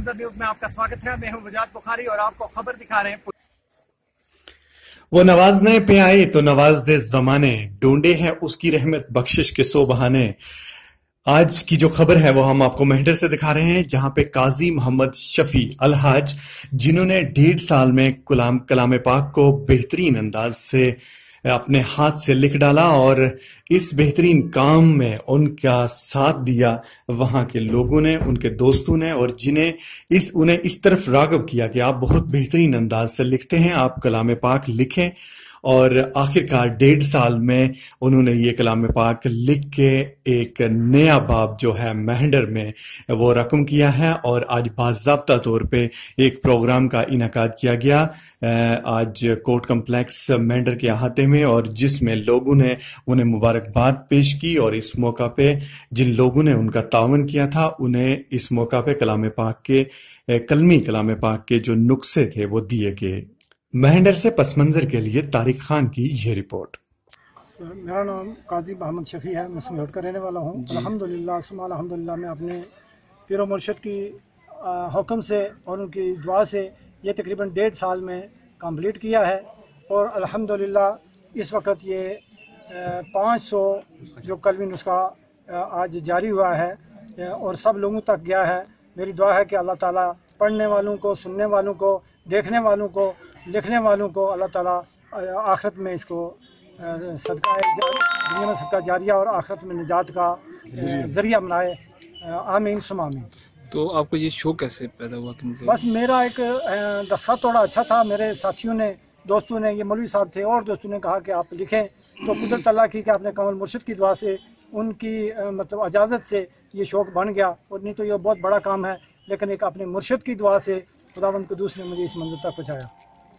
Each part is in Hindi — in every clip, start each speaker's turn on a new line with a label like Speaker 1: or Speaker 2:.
Speaker 1: मंजर न्यूज में आपका स्वागत है। मैं हूं वजाद बुखारी और आपको खबर दिखा रहे हैं।
Speaker 2: वो नवाजने पे आए तो नवाज दे जमाने, ढूंढे हैं उसकी रहमत बख्शिश के सो बहाने। आज की जो खबर है वो हम आपको मेहंडर से दिखा रहे हैं, जहां पे काजी मोहम्मद शफी अलहाज, जिन्होंने 1.5 साल में कलाम पाक को बेहतरीन अंदाज से अपने हाथ से लिख डाला और इस बेहतरीन काम में उनका साथ दिया वहां के लोगों ने, उनके दोस्तों ने, और उन्हें इस तरफ राग़ब किया कि आप बहुत बेहतरीन अंदाज से लिखते हैं, आप कलाम पाक लिखें। और आखिरकार 1.5 साल में उन्होंने ये कलाम पाक लिख के एक नया बाब जो है मेहंडर में वो रकम किया है। और आज बाज़ाब्ता तौर पे एक प्रोग्राम का इनेकाद किया गया आज कोर्ट कम्प्लेक्स मेहंडर के अहाते में, और जिसमें लोगों ने उन्हें मुबारकबाद पेश की। और इस मौका पे जिन लोगों ने उनका तावन किया था उन्हें इस मौका पे कलाम पाक के जो नुस्खे थे वो दिए गए। मेहंडर से पस मंजर के लिए तारिक खान की ये रिपोर्ट।
Speaker 3: मेरा नाम काजी मोहम्मद शफी है, मैं सिंगरौट का रहने वाला हूँ। अल्हम्दुलिल्लाह सुम्मा अल्हम्दुलिल्लाह मैं अपने पीर मुर्शिद की हुक्म से और उनकी दुआ से ये तकरीबन 1.5 साल में कंप्लीट किया है। और अल्हम्दुलिल्लाह इस वक्त ये 500 जो कलमी नुस्खा आज जारी हुआ है और सब लोगों तक गया है। मेरी दुआ है कि अल्लाह ताला पढ़ने वालों को, सुनने वालों को, देखने वालों को, लिखने वालों को अल्लाह ताला आखिरत में इसको दुनिया में सदका जारिया और आखिरत में निजात का जरिया बनाए। आमीन सुम आमीन।
Speaker 4: तो आपको ये शौक कैसे पैदा हुआ कि
Speaker 3: बस मेरा एक दस्तखत थोड़ा अच्छा था, मेरे साथियों ने, दोस्तों ने, ये मौलवी साहब थे और दोस्तों ने कहा कि आप लिखें, तो कुदरत अल्लाह की कि आपने कमल मुर्शिद की दुआ से, उनकी मतलब इजाज़त से ये शौक़ बन गया। और नहीं तो ये बहुत बड़ा काम है, लेकिन एक अपने मुर्शिद की दुआ से खुदावंद कुद्दूस ने मुझे इस मंजिल तक पहुँचाया।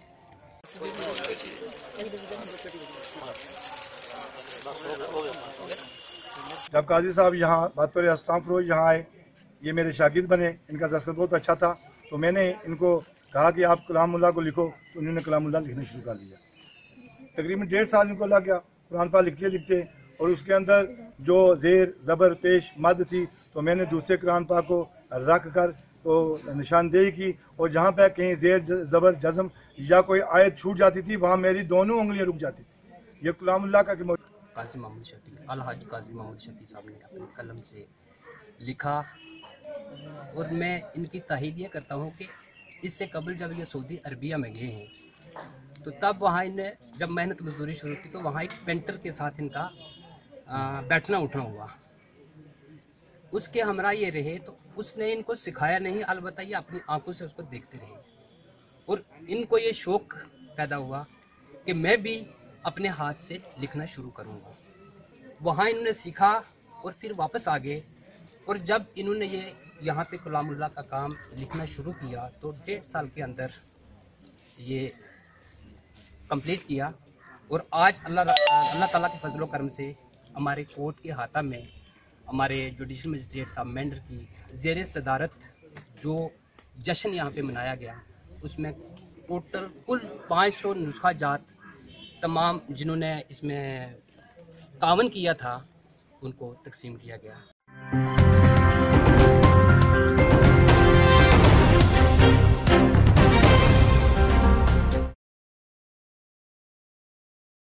Speaker 5: जब काजी साहब यहाँ बातौर अस्ताफ़िरुल्लाह यहाँ आए, ये मेरे शागिर्द बने, इनका दस्तखत बहुत अच्छा था, तो मैंने इनको कहा कि आप कलामुल्लाह को लिखो, तो उन्होंने कलामुल्लाह लिखना शुरू कर दिया। तकरीबन 1.5 साल इनको लग गया कुरान पाक लिखते लिखते, और उसके अंदर जो ज़ेर ज़बर पेश मद थी, तो मैंने दूसरे कुरान पाक को रख कर तो निशानदेही की, और जहाँ पे कहीं ज़ेर ज़बर जज़म या कोई आयत छूट जाती थी वहाँ मेरी दोनों उंगलियाँ रुक जाती थी। ये कलामुल्लाह का
Speaker 6: काजी मोहम्मद शफी अलहाज काजी मोहम्मद शफी साहब ने अपने कलम से लिखा। और मैं इनकी ताहीद ये करता हूँ कि इससे कबल जब ये सऊदी अरबिया में गए हैं तो तब वहाँ इन्हें जब मेहनत मजदूरी शुरू की तो वहाँ एक पेंटर के साथ इनका बैठना उठना हुआ। उसके हमरा ये रहे तो उसने इनको सिखाया नहीं, अलबत्ता ये अपनी आंखों से उसको देखते रहे। और इनको ये शौक़ पैदा हुआ कि मैं भी अपने हाथ से लिखना शुरू करूँगा। वहाँ इन्होंने सीखा और फिर वापस आ गए। और जब इन्होंने ये यहाँ पे कलामुल्लाह का काम लिखना शुरू किया तो 1.5 साल के अंदर ये कंप्लीट किया। और आज अल्लाह ताला के फजलो करम से हमारे कोर्ट के हाथा में हमारे जुडिशल मजिस्ट्रेट साहब मेहंडर की ज़ेर सदारत जो जश्न यहाँ पे मनाया गया, उसमें टोटल कुल 500 नुस्खा जात तमाम जिन्होंने इसमें तावन किया था उनको तकसीम किया गया।